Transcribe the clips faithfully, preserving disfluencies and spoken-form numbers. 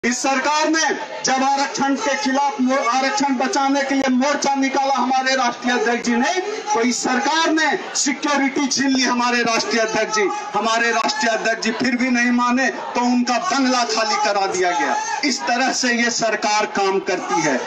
इस सरकार ने जब आरक्षण के खिलाफ आरक्षण बचाने के लिए मोर्चा निकाला हमारे राष्ट्रीय अध्यक्ष जी ने, तो इस सरकार ने सिक्योरिटी छीन ली हमारे राष्ट्रीय अध्यक्ष जी। हमारे राष्ट्रीय अध्यक्ष जी फिर भी नहीं माने तो उनका बंगला खाली करा दिया गया। इस तरह से ये सरकार काम करती है।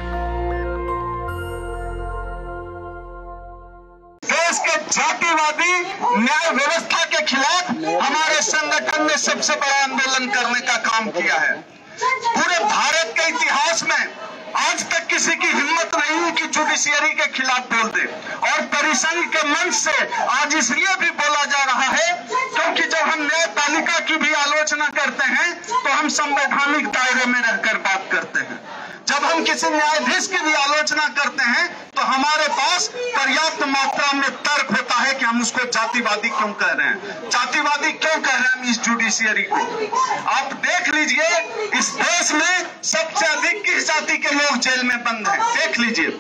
देश के जातिवादी न्याय व्यवस्था के खिलाफ हमारे संगठन ने सबसे बड़ा आंदोलन करने का काम किया है। पूरे भारत के इतिहास में आज तक किसी की हिम्मत नहीं हुई कि जुडिशियरी के खिलाफ बोल दे, और परिसंघ के मंच से आज इसलिए भी बोला जा रहा है क्योंकि जब हम न्यायपालिका की भी आलोचना करते हैं तो हम संवैधानिक दायरे में रहकर बात करते हैं। जब हम किसी न्यायाधीश की भी आलोचना करते हैं तो हमारे पास पर्याप्त मात्रा में तर्क होता है कि हम उसको जातिवादी क्यों कह रहे हैं, जातिवादी क्यों कह रहे हैं हम इस जुडिशियरी को। आप देख लीजिए इस देश में सबसे अधिक किस जाति के लोग जेल में बंद हैं, देख लीजिए।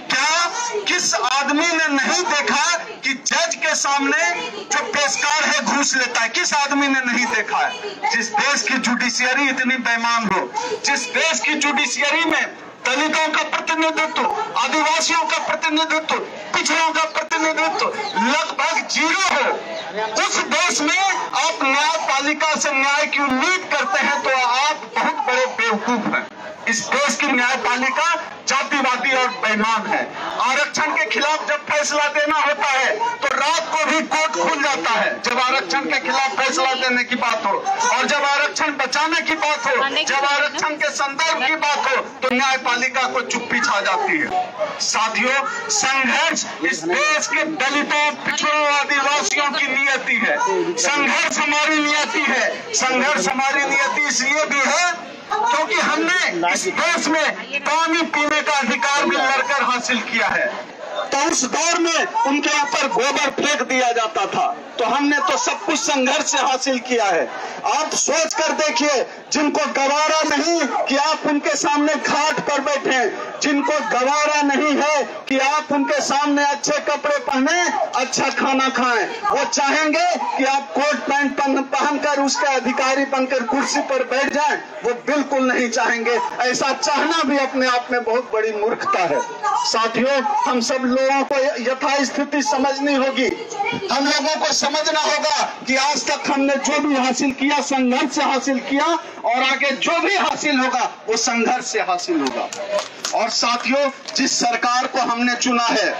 क्या किस आदमी ने नहीं देखा कि जज के सामने जो पेशकार है घूस लेता है? किस आदमी ने नहीं देखा है? जिस देश की जुडिशियरी इतनी बेईमान हो, जिस देश की जुडिशियरी में दलितों का प्रतिनिधित्व, आदिवासियों का प्रतिनिधित्व, पिछड़ों का प्रतिनिधित्व लगभग जीरो हो, उस देश में आप न्यायपालिका से न्याय की उम्मीद करते हैं तो आप बहुत बड़े बेवकूफ हैं। इस देश की न्यायपालिका जातिवादी और बेईमान है। आरक्षण के खिलाफ जब फैसला देना होता है तो रात को भी कोर्ट खुल जाता है जब आरक्षण के खिलाफ फैसला देने की बात हो, और जब आरक्षण बचाने की बात हो, जब आरक्षण के संदर्भ की बात हो तो न्यायपालिका को चुप्पी छा जाती है। साथियों, संघर्ष इस देश के दलितों, पिछड़ों, आदिवासियों की नियति है। संघर्ष हमारी नियति है। संघर्ष हमारी नियति इसलिए भी है क्योंकि हमने इस देश में पानी पीने का अधिकार भी लड़कर हासिल किया है। तो उस दौर में उनके ऊपर गोबर फेंक दिया जाता था, तो हमने तो सब कुछ संघर्ष से हासिल किया है। आप सोच कर देखिए, जिनको गवारा नहीं कि आप उनके सामने घाट पर बैठे, जिनको गवारा नहीं है कि आप उनके सामने अच्छे कपड़े पहने, अच्छा खाना खाएं, वो चाहेंगे कि आप कोट पैंट पहनकर उसके अधिकारी बनकर कुर्सी पर बैठ जाएं, वो बिल्कुल नहीं चाहेंगे। ऐसा चाहना भी अपने आप में बहुत बड़ी मूर्खता है। साथियों, हम सब लोगों को यथास्थिति समझनी होगी। हम लोगों को समझना होगा कि आज तक हमने जो भी हासिल किया संघर्ष से हासिल किया, और आगे जो भी हासिल होगा वो संघर्ष से हासिल होगा। और साथियों, जिस सरकार को हमने चुना है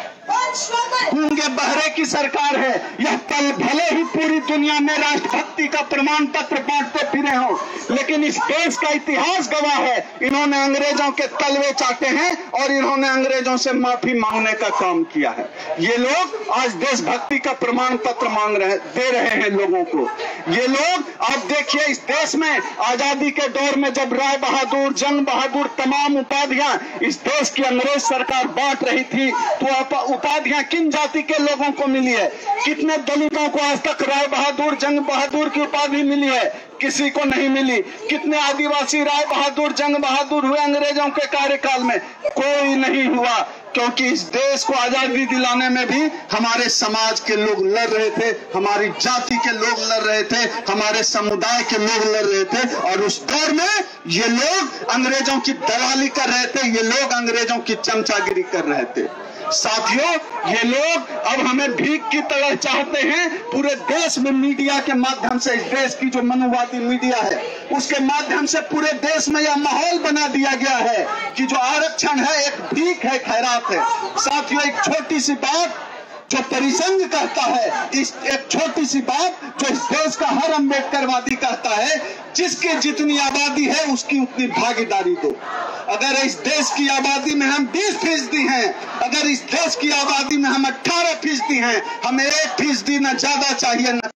गूंगे बहरे की सरकार है। यह कल भले ही पूरी दुनिया में राष्ट्रभक्ति का प्रमाण पत्र बांटते फिरे हों, लेकिन इस देश का इतिहास गवाह है, इन्होंने अंग्रेजों के तलवे चाटे हैं और इन्होंने अंग्रेजों से माफी मांगने का काम किया है। ये लोग आज देशभक्ति का प्रमाण पत्र मांग रहे दे रहे हैं लोगों को। ये लोग आप देखिए, इस देश में आजादी के दौर में जब राय बहादुर, जंग बहादुर, तमाम उपाधियां इस देश की अंग्रेज सरकार बांट रही थी, तो उपाधियां किन जाति के लोगों को मिली है? कितने दलितों को आज तक राय बहादुर, जंग बहादुर की उपाधि मिली है? किसी को नहीं मिली। कितने आदिवासी राय बहादुर, जंग बहादुर हुए अंग्रेजों के कार्यकाल में? कोई नहीं हुआ, क्योंकि इस देश को आजादी दिलाने में भी हमारे समाज के लोग लड़ रहे थे, हमारी जाति के लोग लड़ रहे थे, हमारे समुदाय के लोग लड़ रहे थे, और उस दौर में ये लोग अंग्रेजों की दलाली कर रहे थे, ये लोग अंग्रेजों की चमचागिरी कर रहे थे। साथियों, ये लोग अब हमें भीख की तरह चाहते हैं। पूरे देश में मीडिया के माध्यम से, इस देश की जो मनुवादी मीडिया है उसके माध्यम से पूरे देश में यह माहौल बना दिया गया है कि जो आरक्षण है एक भीख है, खैरात है। साथियों, एक छोटी सी बात जो परिसंघ कहता है, इस एक छोटी सी बात जो इस देश का हर अम्बेडकरवादी कहता है, जिसकी जितनी आबादी है उसकी उतनी भागीदारी दो। अगर इस देश की आबादी में हम बीस फीसदी हैं, अगर इस देश की आबादी में हम अठारह फीसदी हैं, हमें एक फीसदी न ज्यादा चाहिए न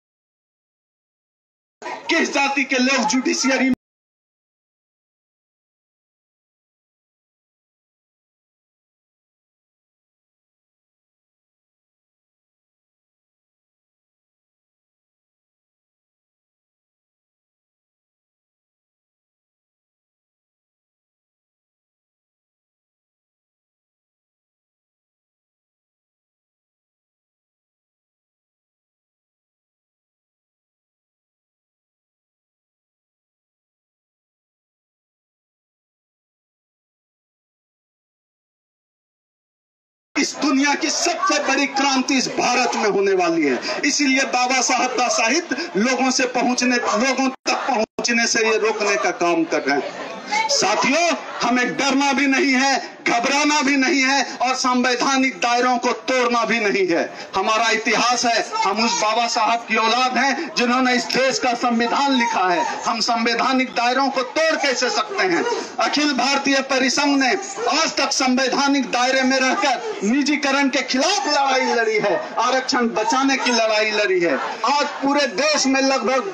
किस जाति के लोग जुडिशियरी इस दुनिया की सबसे बड़ी क्रांति इस भारत में होने वाली है। इसीलिए बाबा साहब का साहित्य लोगों से पहुंचने लोगों तक पहुंचने से ये रोकने का काम कर रहे हैं। साथियों, हमें डरना भी नहीं है, घबराना भी नहीं है और संवैधानिक दायरों को तोड़ना भी नहीं है। हमारा इतिहास है, हम उस बाबा साहब की औलाद हैं जिन्होंने इस देश का संविधान लिखा है। हम संवैधानिक दायरों को तोड़ कैसे सकते हैं? अखिल भारतीय परिसंघ ने आज तक संवैधानिक दायरे में रहकर निजीकरण के खिलाफ लड़ाई लड़ी है, आरक्षण बचाने की लड़ाई लड़ी है। आज पूरे देश में लगभग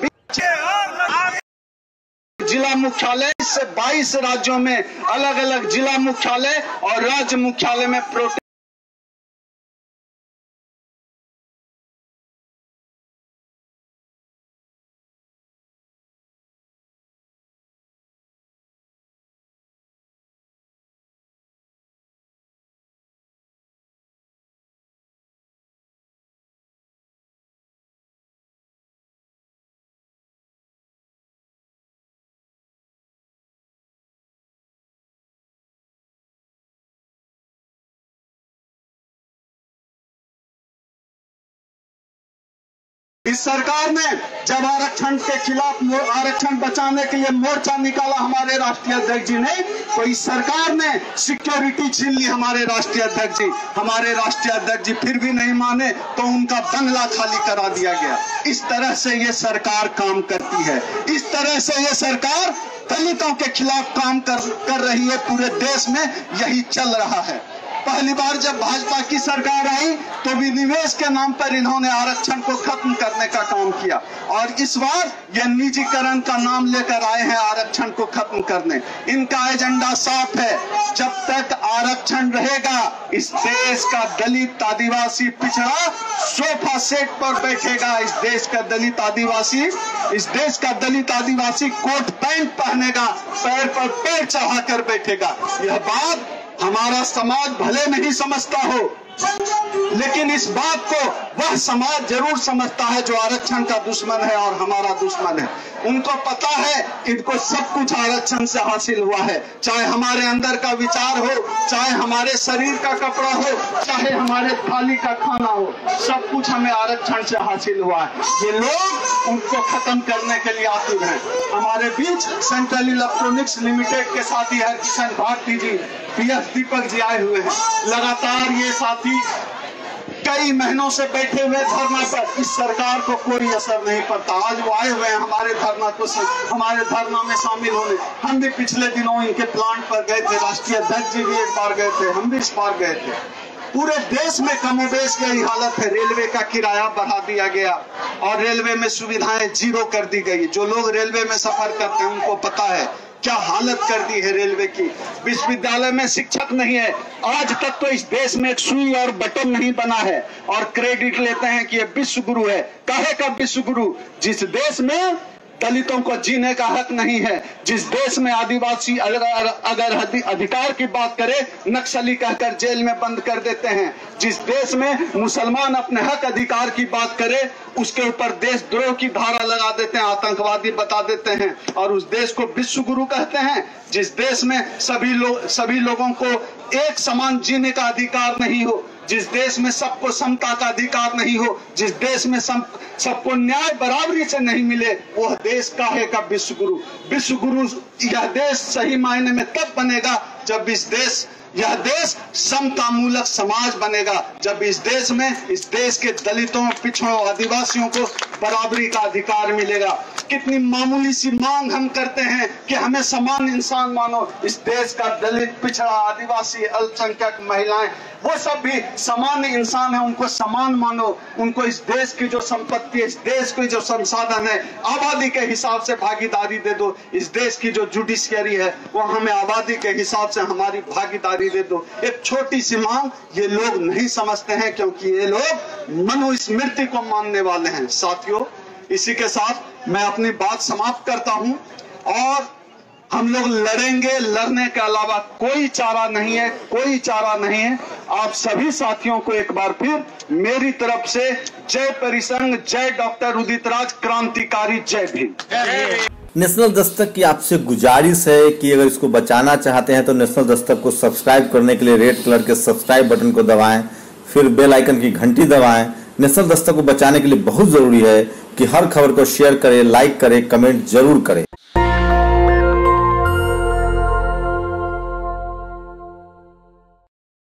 जिला मुख्यालय से बाईस राज्यों में अलग अलग जिला मुख्यालय और राज्य मुख्यालय में प्रोटेस्ट इस सरकार ने जब आरक्षण के खिलाफ आरक्षण बचाने के लिए मोर्चा निकाला हमारे राष्ट्रीय अध्यक्ष जी ने, तो इस सरकार ने सिक्योरिटी छीन ली हमारे राष्ट्रीय अध्यक्ष जी। हमारे राष्ट्रीय अध्यक्ष जी फिर भी नहीं माने तो उनका बंगला खाली करा दिया गया। इस तरह से ये सरकार काम करती है, इस तरह से ये सरकार दलितों के खिलाफ काम कर, कर रही है। पूरे देश में यही चल रहा है। पहली बार जब भाजपा की सरकार आई तो विनिवेश के नाम पर इन्होंने आरक्षण को खत्म करने का काम किया और इस बार ये निजीकरण का नाम लेकर आए हैं आरक्षण को खत्म करने। इनका एजेंडा साफ है, जब तक आरक्षण रहेगा इस देश का दलित आदिवासी पिछड़ा सोफा सेट पर बैठेगा। इस देश का दलित आदिवासी इस देश का दलित आदिवासी कोट पैंट पहनेगा, पैर पर पैर चढ़ाकर बैठेगा। यह बात हमारा समाज भले नहीं समझता हो, लेकिन इस बात को वह समाज जरूर समझता है जो आरक्षण का दुश्मन है और हमारा दुश्मन है। उनको पता है इनको सब कुछ आरक्षण से हासिल हुआ है, चाहे हमारे अंदर का विचार हो, चाहे हमारे शरीर का कपड़ा हो, चाहे हमारे थाली का खाना हो, सब कुछ हमें आरक्षण से हासिल हुआ है। ये लोग उनको खत्म करने के लिए आतुर हैं। हमारे बीच सेंट्रल इलेक्ट्रॉनिक्स लिमिटेड के साथी हरकिशन भारती जी, पी एफ दीपक जी आए हुए हैं। लगातार ये साथी कई महीनों से बैठे हुए धरना पर, इस सरकार को कोई असर नहीं पड़ता। आज वो आए हुए हैं हमारे धरना को हमारे धरना में शामिल होने। हम भी पिछले दिनों इनके प्लांट पर गए थे, राष्ट्रीय अध्यक्ष जी भी एक बार गए थे, हम भी इस बार गए थे। पूरे देश में कमोबेश यही हालत है। रेलवे का किराया बढ़ा दिया गया और रेलवे में सुविधाएं जीरो कर दी गई। जो लोग रेलवे में सफर करते हैं उनको पता है क्या हालत कर दी है रेलवे की। विश्वविद्यालय में शिक्षक नहीं है। आज तक तो इस देश में एक सुई और बटन नहीं बना है और क्रेडिट लेते हैं कि ये विश्व गुरु है। काहे का विश्व गुरु? जिस देश में दलितों को जीने का हक नहीं है, जिस देश में आदिवासी अगर, अगर अधिकार की बात करे नक्सली कहकर जेल में बंद कर देते हैं, जिस देश में मुसलमान अपने हक अधिकार की बात करे उसके ऊपर देशद्रोह की धारा लगा देते हैं, आतंकवादी बता देते हैं और उस देश को विश्व गुरु कहते हैं। जिस देश में सभी लोग सभी लोगों को एक समान जीने का अधिकार नहीं हो, जिस देश में सबको समता का अधिकार नहीं हो, जिस देश में सबको न्याय बराबरी से नहीं मिले, वह देश काहे का विश्व गुरु? विश्व गुरु यह देश सही मायने में तब बनेगा जब इस देश यह देश समता मूलक समाज बनेगा, जब इस देश में इस देश के दलितों, पिछड़ों, आदिवासियों को बराबरी का अधिकार मिलेगा। कितनी मामूली सी मांग हम करते हैं कि हमें समान इंसान मानो। इस देश का दलित, पिछड़ा, आदिवासी, अल्पसंख्यक, महिलाएं, वो सब भी समान इंसान है, उनको समान मानो। उनको इस देश की जो संपत्ति, इस देश के जो संसाधन है, आबादी के हिसाब से भागीदारी दे दो। इस देश की जो जुडिशियरी है वो हमें आबादी के हिसाब से हमारी भागीदारी दे दो। एक छोटी सी मांग ये लोग नहीं समझते हैं क्योंकि ये लोग मनुस्मृति को मानने वाले हैं। साथियों, इसी के साथ मैं अपनी बात समाप्त करता हूं और हम लोग लड़ेंगे। लड़ने के अलावा कोई चारा नहीं है, कोई चारा नहीं है। आप सभी साथियों को एक बार फिर मेरी तरफ से जय परिसंघ, जय डॉक्टर उदित राज, क्रांतिकारी जय भीम। नेशनल दस्तक की आपसे गुजारिश है कि अगर इसको बचाना चाहते हैं तो नेशनल दस्तक को सब्सक्राइब करने के लिए रेड कलर के सब्सक्राइब बटन को दबाएं, फिर बेल आइकन की घंटी दबाएं। नेशनल दस्तक को बचाने के लिए बहुत ज़रूरी है कि हर खबर को शेयर करें, लाइक करें, कमेंट जरूर करें।